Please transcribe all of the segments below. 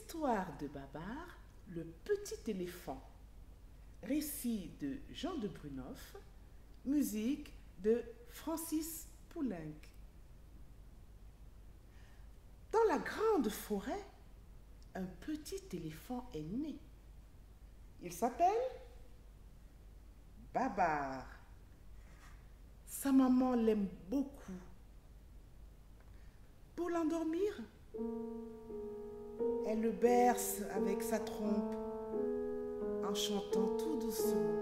L'histoire de Babar, le petit éléphant. Récit de Jean de Brunoff, musique de Francis Poulenc. Dans la grande forêt, un petit éléphant est né. Il s'appelle Babar. Sa maman l'aime beaucoup. Pour l'endormir, elle le berce avec sa trompe en chantant tout doucement.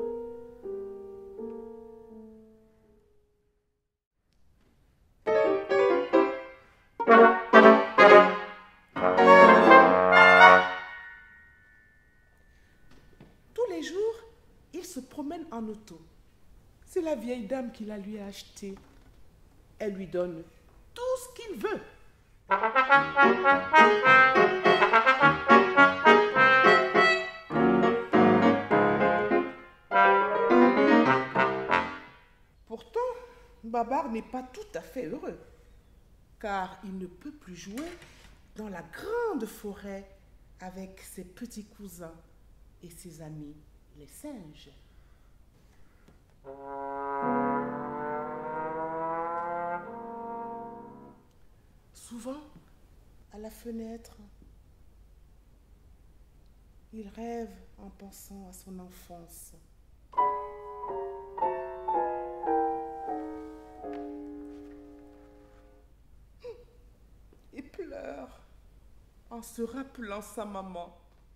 Tous les jours, il se promène en auto. C'est la vieille dame qui la lui a acheté. Elle lui donne tout ce qu'il veut. Pourtant, Babar n'est pas tout à fait heureux, car il ne peut plus jouer dans la grande forêt avec ses petits cousins et ses amis, les singes. Souvent, à la fenêtre, il rêve en pensant à son enfance. Il pleure en se rappelant sa maman.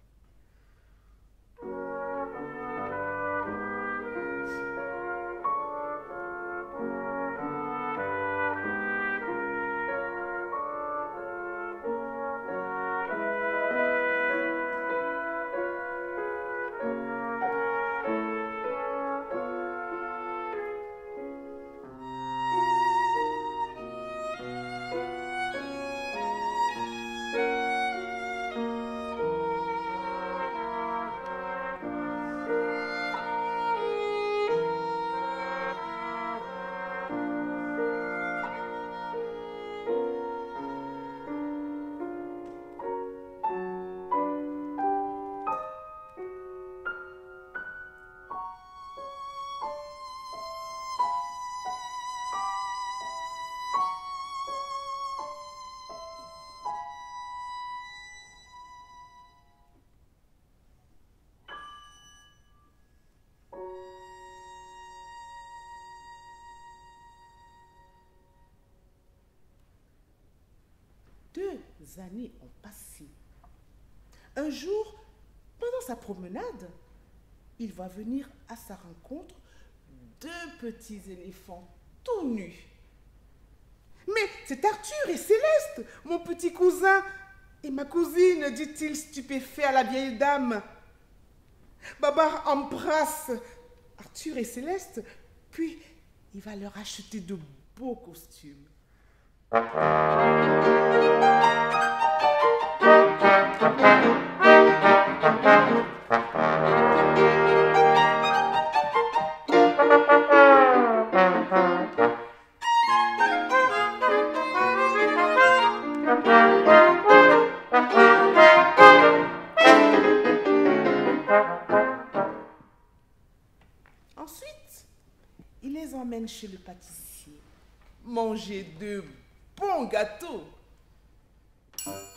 Deux années ont passé. Un jour, pendant sa promenade, il va venir à sa rencontre deux petits éléphants tout nus. Mais c'est Arthur et Céleste, mon petit cousin et ma cousine, dit-il stupéfait à la vieille dame. Babar embrasse Arthur et Céleste, puis il va leur acheter de beaux costumes. Ensuite, il les emmène chez le pâtissier, manger de bons gâteaux.